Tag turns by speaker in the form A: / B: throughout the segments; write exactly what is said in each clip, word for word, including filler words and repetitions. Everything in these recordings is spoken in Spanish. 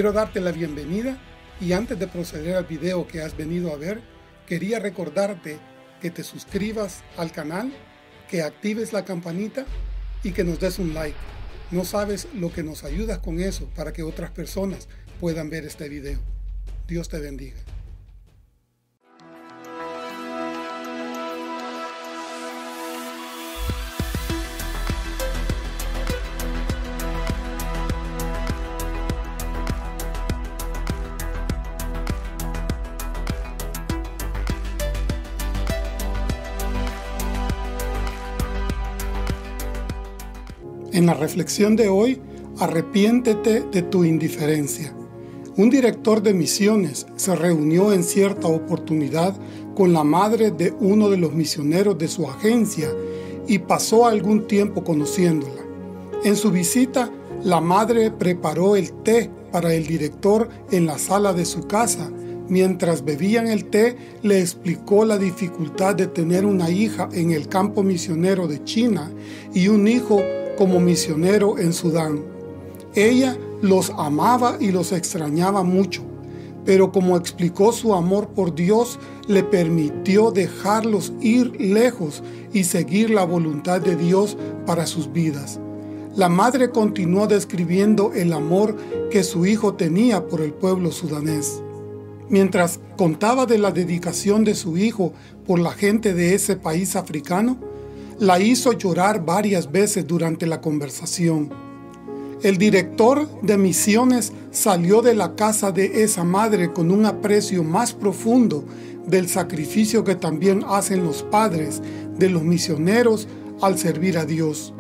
A: Quiero darte la bienvenida y antes de proceder al video que has venido a ver, quería recordarte que te suscribas al canal, que actives la campanita y que nos des un like. No sabes lo que nos ayudas con eso para que otras personas puedan ver este video. Dios te bendiga. En la reflexión de hoy, arrepiéntete de tu indiferencia. Un director de misiones se reunió en cierta oportunidad con la madre de uno de los misioneros de su agencia y pasó algún tiempo conociéndola. En su visita, la madre preparó el té para el director en la sala de su casa. Mientras bebían el té, le explicó la dificultad de tener una hija en el campo misionero de China y un hijo como misionero en Sudán. Ella los amaba y los extrañaba mucho, pero como explicó su amor por Dios, le permitió dejarlos ir lejos y seguir la voluntad de Dios para sus vidas. La madre continuó describiendo el amor que su hijo tenía por el pueblo sudanés. Mientras contaba de la dedicación de su hijo por la gente de ese país africano, la hizo llorar varias veces durante la conversación. El director de misiones salió de la casa de esa madre con un aprecio más profundo del sacrificio que también hacen los padres de los misioneros al servir a Dios.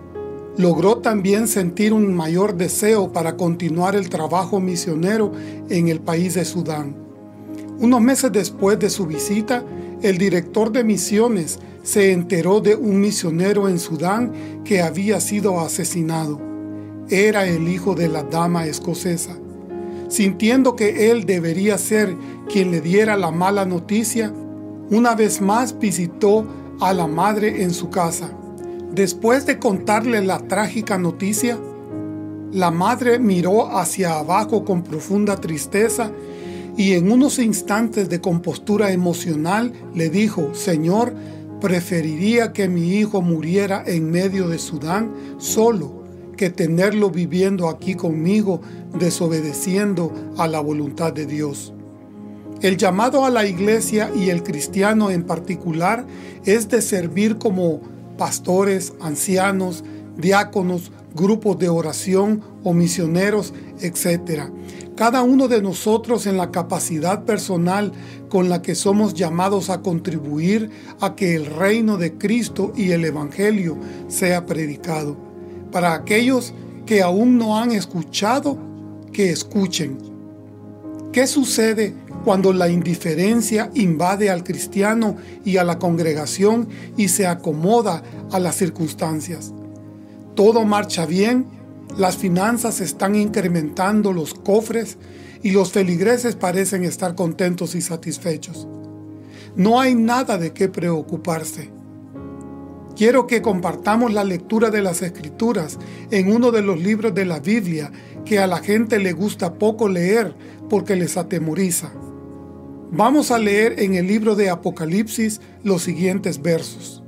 A: Logró también sentir un mayor deseo para continuar el trabajo misionero en el país de Sudán. Unos meses después de su visita, el director de misiones se enteró de un misionero en Sudán que había sido asesinado. Era el hijo de la dama escocesa. Sintiendo que él debería ser quien le diera la mala noticia, una vez más visitó a la madre en su casa. Después de contarle la trágica noticia, la madre miró hacia abajo con profunda tristeza y en unos instantes de compostura emocional le dijo: Señor, preferiría que mi hijo muriera en medio de Sudán solo que tenerlo viviendo aquí conmigo, desobedeciendo a la voluntad de Dios. El llamado a la iglesia y el cristiano en particular es de servir como pastores, ancianos, diáconos, grupos de oración o misioneros, etcétera. Cada uno de nosotros en la capacidad personal con la que somos llamados a contribuir a que el reino de Cristo y el Evangelio sea predicado. Para aquellos que aún no han escuchado, que escuchen. ¿Qué sucede cuando la indiferencia invade al cristiano y a la congregación y se acomoda a las circunstancias? Todo marcha bien, las finanzas están incrementando los cofres y los feligreses parecen estar contentos y satisfechos. No hay nada de qué preocuparse. Quiero que compartamos la lectura de las Escrituras en uno de los libros de la Biblia que a la gente le gusta poco leer porque les atemoriza. Vamos a leer en el libro de Apocalipsis los siguientes versos.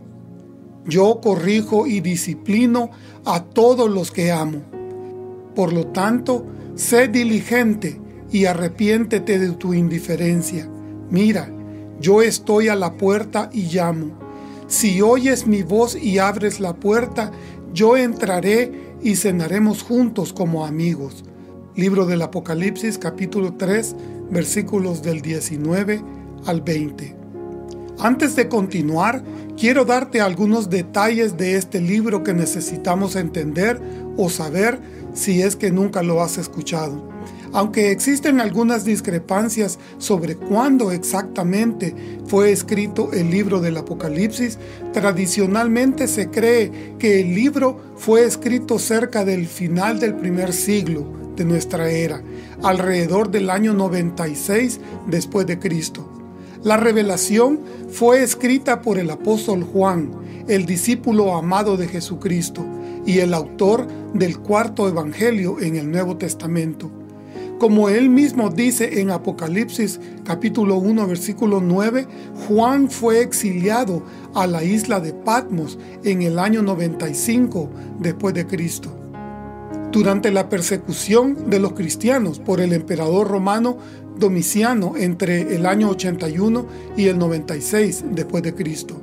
A: Yo corrijo y disciplino a todos los que amo. Por lo tanto, sé diligente y arrepiéntete de tu indiferencia. Mira, yo estoy a la puerta y llamo. Si oyes mi voz y abres la puerta, yo entraré y cenaremos juntos como amigos. Libro del Apocalipsis, capítulo tres, versículos del diecinueve al veinte. Antes de continuar, quiero darte algunos detalles de este libro que necesitamos entender o saber si es que nunca lo has escuchado. Aunque existen algunas discrepancias sobre cuándo exactamente fue escrito el libro del Apocalipsis, tradicionalmente se cree que el libro fue escrito cerca del final del primer siglo de nuestra era, alrededor del año noventa y seis después de Cristo. La revelación fue escrita por el apóstol Juan, el discípulo amado de Jesucristo y el autor del cuarto evangelio en el Nuevo Testamento. Como él mismo dice en Apocalipsis capítulo uno versículo nueve, Juan fue exiliado a la isla de Patmos en el año noventa y cinco después de Cristo, durante la persecución de los cristianos por el emperador romano Domiciano entre el año ochenta y uno y el noventa y seis después de Cristo.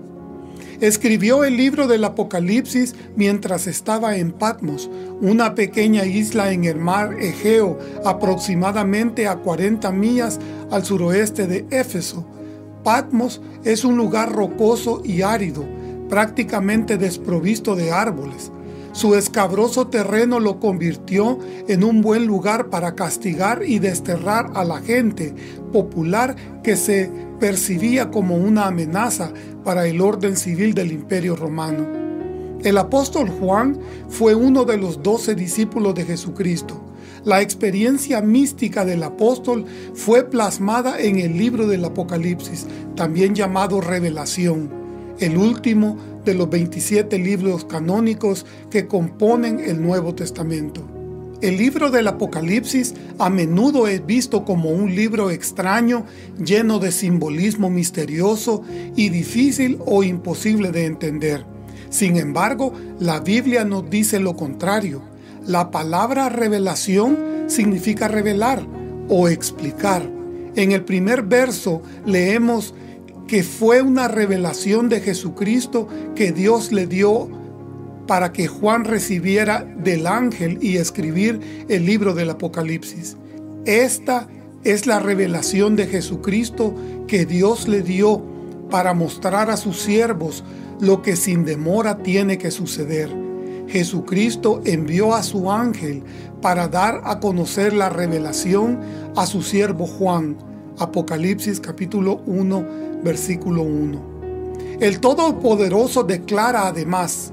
A: Escribió el libro del Apocalipsis mientras estaba en Patmos, una pequeña isla en el mar Egeo, aproximadamente a cuarenta millas al suroeste de Éfeso. Patmos es un lugar rocoso y árido, prácticamente desprovisto de árboles. Su escabroso terreno lo convirtió en un buen lugar para castigar y desterrar a la gente popular que se percibía como una amenaza para el orden civil del Imperio Romano. El apóstol Juan fue uno de los doce discípulos de Jesucristo. La experiencia mística del apóstol fue plasmada en el libro del Apocalipsis, también llamado Revelación, el último de los veintisiete libros canónicos que componen el Nuevo Testamento. El libro del Apocalipsis a menudo es visto como un libro extraño, lleno de simbolismo misterioso y difícil o imposible de entender. Sin embargo, la Biblia nos dice lo contrario. La palabra revelación significa revelar o explicar. En el primer verso leemos que fue una revelación de Jesucristo que Dios le dio para que Juan recibiera del ángel y escribir el libro del Apocalipsis. Esta es la revelación de Jesucristo que Dios le dio para mostrar a sus siervos lo que sin demora tiene que suceder. Jesucristo envió a su ángel para dar a conocer la revelación a su siervo Juan. Apocalipsis capítulo uno, versículo uno. El Todopoderoso declara además: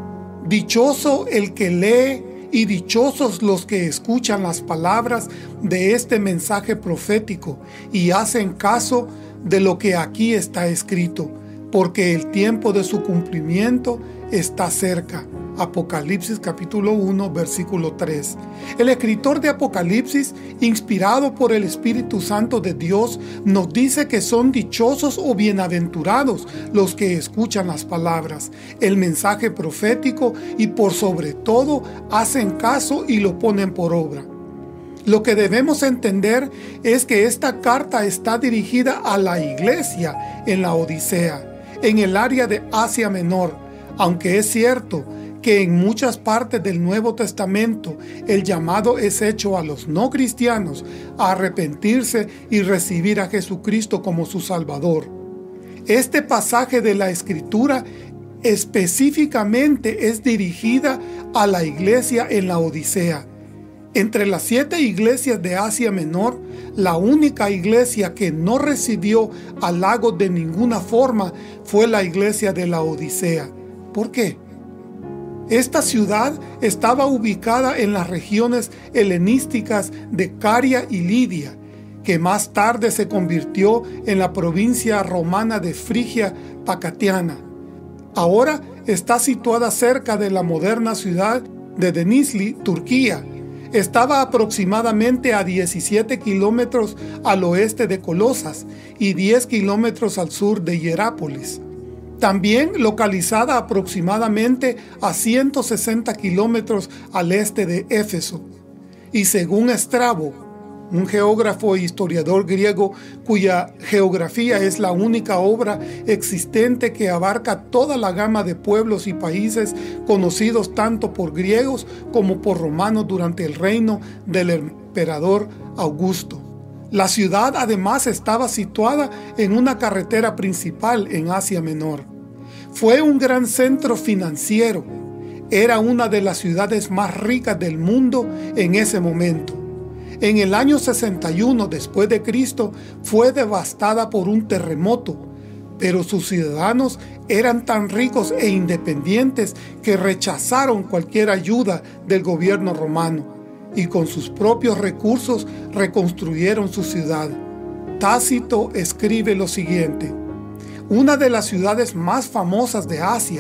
A: dichoso el que lee y dichosos los que escuchan las palabras de este mensaje profético y hacen caso de lo que aquí está escrito, porque el tiempo de su cumplimiento está cerca. Apocalipsis capítulo uno, versículo tres. El escritor de Apocalipsis, inspirado por el Espíritu Santo de Dios, nos dice que son dichosos o bienaventurados los que escuchan las palabras, el mensaje profético y por sobre todo hacen caso y lo ponen por obra. Lo que debemos entender es que esta carta está dirigida a la iglesia en la Odisea, en el área de Asia Menor, aunque es cierto que en muchas partes del Nuevo Testamento el llamado es hecho a los no cristianos a arrepentirse y recibir a Jesucristo como su Salvador. Este pasaje de la Escritura específicamente es dirigida a la iglesia en la Odisea. Entre las siete iglesias de Asia Menor, la única iglesia que no recibió halagos de ninguna forma fue la iglesia de la Odisea. ¿Por qué? Esta ciudad estaba ubicada en las regiones helenísticas de Caria y Lidia, que más tarde se convirtió en la provincia romana de Frigia Pacatiana. Ahora está situada cerca de la moderna ciudad de Denizli, Turquía. Estaba aproximadamente a diecisiete kilómetros al oeste de Colosas y diez kilómetros al sur de Hierápolis. También localizada aproximadamente a ciento sesenta kilómetros al este de Éfeso. Y según Estrabo, un geógrafo e historiador griego cuya geografía es la única obra existente que abarca toda la gama de pueblos y países conocidos tanto por griegos como por romanos durante el reino del emperador Augusto. La ciudad además estaba situada en una carretera principal en Asia Menor. Fue un gran centro financiero. Era una de las ciudades más ricas del mundo en ese momento. En el año sesenta y uno después de Cristo fue devastada por un terremoto, pero sus ciudadanos eran tan ricos e independientes que rechazaron cualquier ayuda del gobierno romano y con sus propios recursos reconstruyeron su ciudad. Tácito escribe lo siguiente: una de las ciudades más famosas de Asia,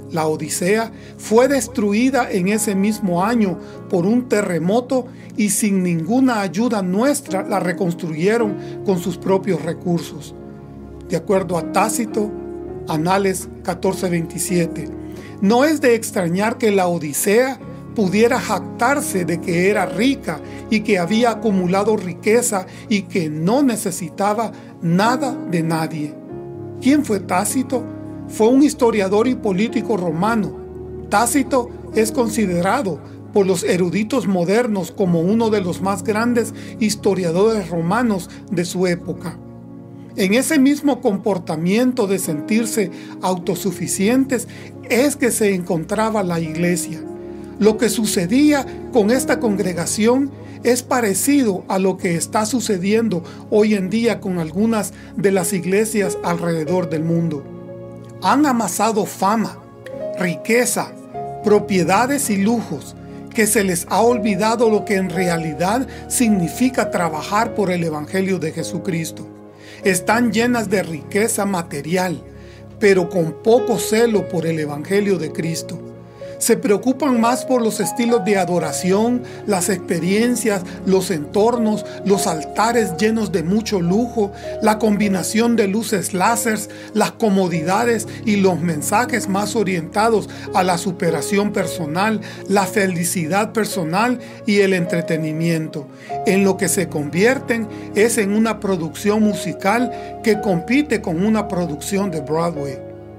A: La Odisea fue destruida en ese mismo año por un terremoto y sin ninguna ayuda nuestra la reconstruyeron con sus propios recursos. De acuerdo a Tácito, Anales catorce veintisiete. No es de extrañar que la Odisea pudiera jactarse de que era rica y que había acumulado riqueza y que no necesitaba nada de nadie. ¿Quién fue Tácito? Fue un historiador y político romano. Tácito es considerado por los eruditos modernos como uno de los más grandes historiadores romanos de su época. En ese mismo comportamiento de sentirse autosuficientes es que se encontraba la iglesia. Lo que sucedía con esta congregación es parecido a lo que está sucediendo hoy en día con algunas de las iglesias alrededor del mundo. Han amasado fama, riqueza, propiedades y lujos, que se les ha olvidado lo que en realidad significa trabajar por el Evangelio de Jesucristo. Están llenas de riqueza material, pero con poco celo por el Evangelio de Cristo. Se preocupan más por los estilos de adoración, las experiencias, los entornos, los altares llenos de mucho lujo, la combinación de luces láseres, las comodidades y los mensajes más orientados a la superación personal, la felicidad personal y el entretenimiento. En lo que se convierten es en una producción musical que compite con una producción de Broadway.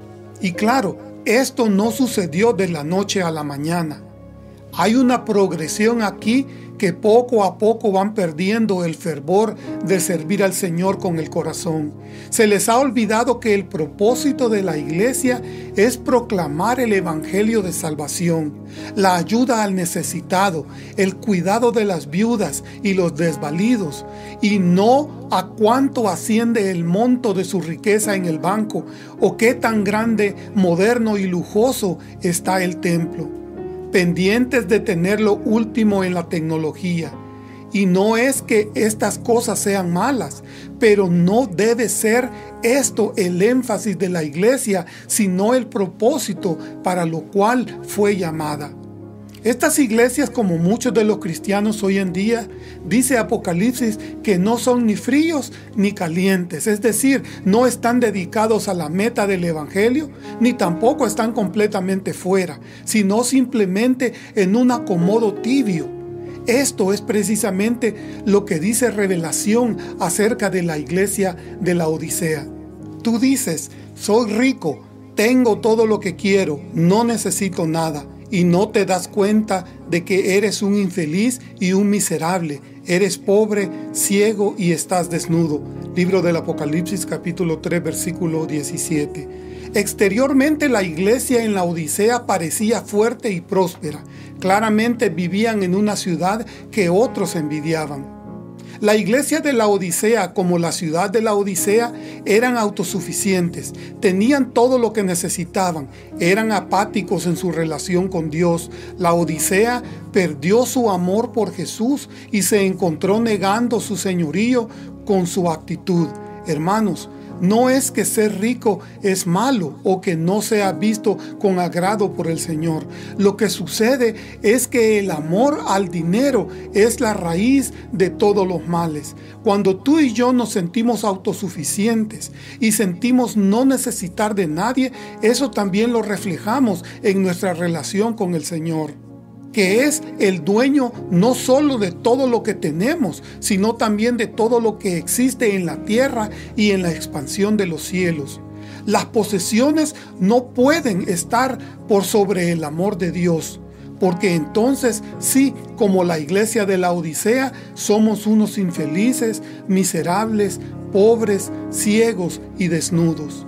A: Y claro, esto no sucedió de la noche a la mañana. Hay una progresión aquí que poco a poco van perdiendo el fervor de servir al Señor con el corazón. Se les ha olvidado que el propósito de la iglesia es proclamar el evangelio de salvación, la ayuda al necesitado, el cuidado de las viudas y los desvalidos, y no a cuánto asciende el monto de su riqueza en el banco o qué tan grande, moderno y lujoso está el templo. Pendientes de tener lo último en la tecnología. Y no es que estas cosas sean malas, pero no debe ser esto el énfasis de la iglesia, sino el propósito para lo cual fue llamada. Estas iglesias, como muchos de los cristianos hoy en día, dice Apocalipsis que no son ni fríos ni calientes, es decir, no están dedicados a la meta del evangelio, ni tampoco están completamente fuera, sino simplemente en un acomodo tibio. Esto es precisamente lo que dice Revelación acerca de la iglesia de la Odisea. Tú dices, soy rico, tengo todo lo que quiero, no necesito nada. Y no te das cuenta de que eres un infeliz y un miserable. Eres pobre, ciego y estás desnudo. Libro del Apocalipsis capítulo tres versículo diecisiete. Exteriormente la iglesia en la Odisea parecía fuerte y próspera. Claramente vivían en una ciudad que otros envidiaban. La iglesia de la Odisea, como la ciudad de la Odisea, eran autosuficientes, tenían todo lo que necesitaban, eran apáticos en su relación con Dios. La Odisea perdió su amor por Jesús y se encontró negando su señorío con su actitud. Hermanos, no es que ser rico es malo o que no sea visto con agrado por el Señor. Lo que sucede es que el amor al dinero es la raíz de todos los males. Cuando tú y yo nos sentimos autosuficientes y sentimos no necesitar de nadie, eso también lo reflejamos en nuestra relación con el Señor, que es el dueño no solo de todo lo que tenemos, sino también de todo lo que existe en la tierra y en la expansión de los cielos. Las posesiones no pueden estar por sobre el amor de Dios, porque entonces sí, como la iglesia de la Odisea, somos unos infelices, miserables, pobres, ciegos y desnudos.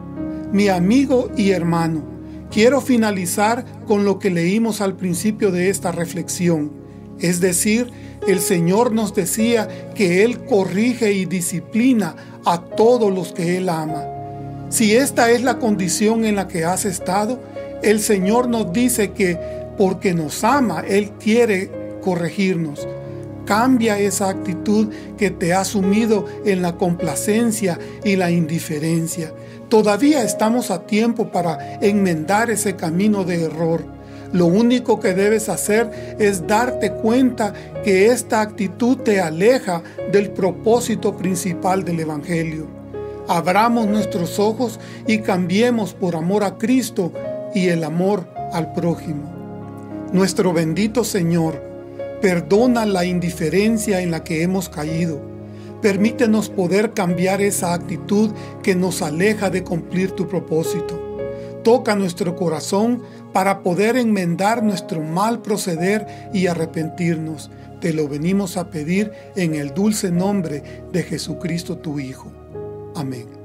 A: Mi amigo y hermano, quiero finalizar con lo que leímos al principio de esta reflexión. Es decir, el Señor nos decía que Él corrige y disciplina a todos los que Él ama. Si esta es la condición en la que has estado, el Señor nos dice que porque nos ama, Él quiere corregirnos. Cambia esa actitud que te ha sumido en la complacencia y la indiferencia. Todavía estamos a tiempo para enmendar ese camino de error. Lo único que debes hacer es darte cuenta que esta actitud te aleja del propósito principal del Evangelio. Abramos nuestros ojos y cambiemos por amor a Cristo y el amor al prójimo. Nuestro bendito Señor, perdona la indiferencia en la que hemos caído. Permítenos poder cambiar esa actitud que nos aleja de cumplir tu propósito. Toca nuestro corazón para poder enmendar nuestro mal proceder y arrepentirnos. Te lo venimos a pedir en el dulce nombre de Jesucristo tu Hijo. Amén.